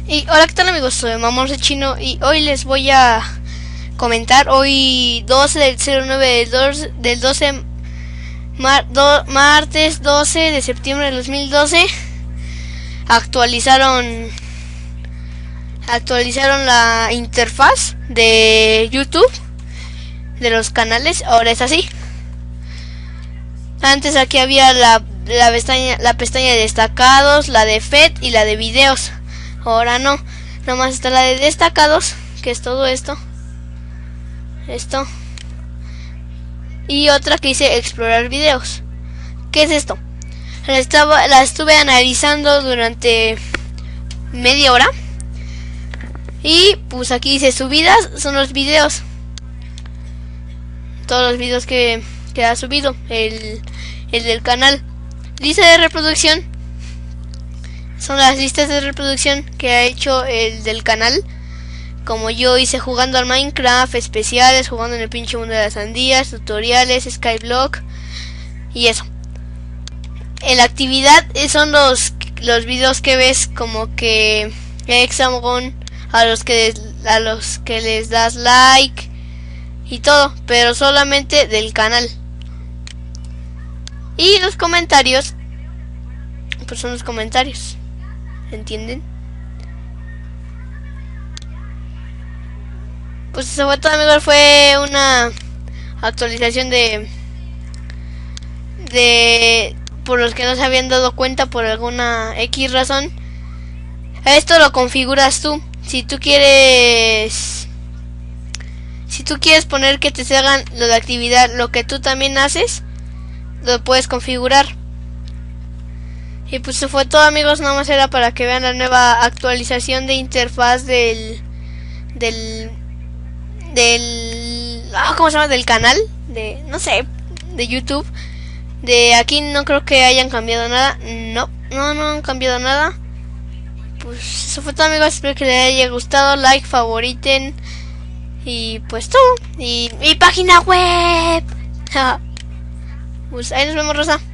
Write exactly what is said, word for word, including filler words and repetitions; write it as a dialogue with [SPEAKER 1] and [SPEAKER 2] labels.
[SPEAKER 1] Y hola, ¿qué tal amigos? Soy Mamorse Chino y hoy les voy a comentar, hoy doce del cero nueve del doce, mar, do, martes doce de septiembre del dos mil doce, actualizaron actualizaron la interfaz de YouTube de los canales. Ahora es así. Antes aquí había la, la pestaña la pestaña de destacados, la de F E D y la de videos. Ahora no, nomás está la de destacados, que es todo esto, esto, y otra que dice explorar videos. ¿Qué es esto? La, estaba, la estuve analizando durante media hora y pues aquí dice subidas, son los videos, todos los videos que, que ha subido el, el del canal. Lista de reproducción son las listas de reproducción que ha hecho el del canal, como yo hice jugando al Minecraft, especiales, jugando en el pinche mundo de las sandías, tutoriales, Skyblock y eso. En la actividad son los los videos que ves, como que Hexagon, a los que a los que les das like y todo, pero solamente del canal. Y los comentarios, pues son los comentarios, ¿entienden? Pues eso fue todo amigos, fue una actualización de de por los que no se habían dado cuenta por alguna X razón. Esto lo configuras tú. Si tú quieres si tú quieres poner que te hagan lo de actividad, lo que tú también haces, lo puedes configurar. Y pues eso fue todo amigos, nada más era para que vean la nueva actualización de interfaz del del del oh, ¿cómo se llama? Del canal de, no sé, de YouTube. De aquí no creo que hayan cambiado nada. No, no, no han cambiado nada. Pues eso fue todo amigos, espero que les haya gustado, like, favoriten y pues todo. Y mi página web. Pues ahí nos vemos, Rosa.